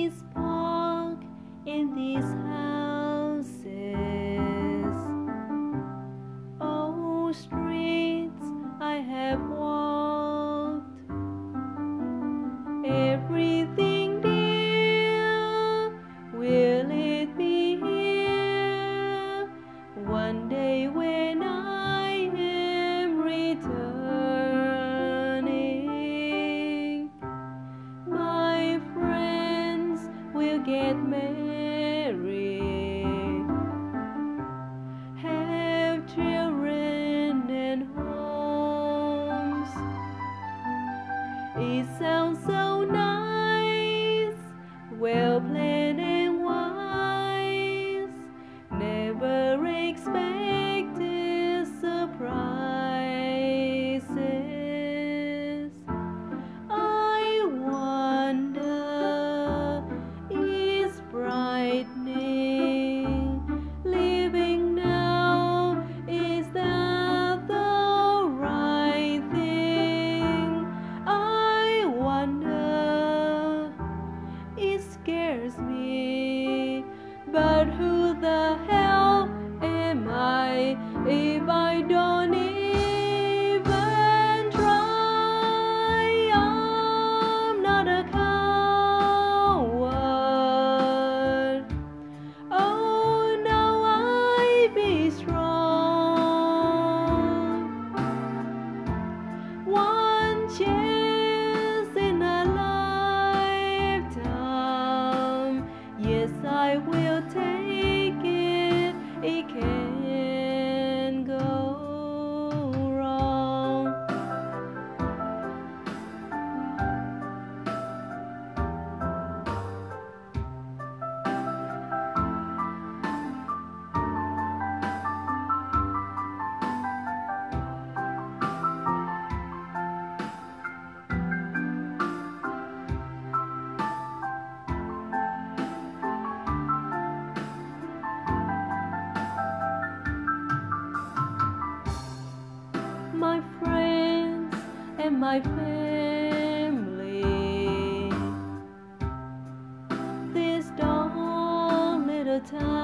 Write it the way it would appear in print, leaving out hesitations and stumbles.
is parked in these houses. Oh, streets I have walked, everything dear will lead me here. One day when I am returning, my friends will get married, have children and homes. It sounds so nice, well planned and wise, never expected surprises. I wonder, is brightening, living now, is that the right thing? I wonder, it scares me, but who the hell am I if I don't even try? I'm not a coward. Oh, now I be strong. One chance in a lifetime, yes, I will take it. It can't go wrong. My friends and my family, this dull little town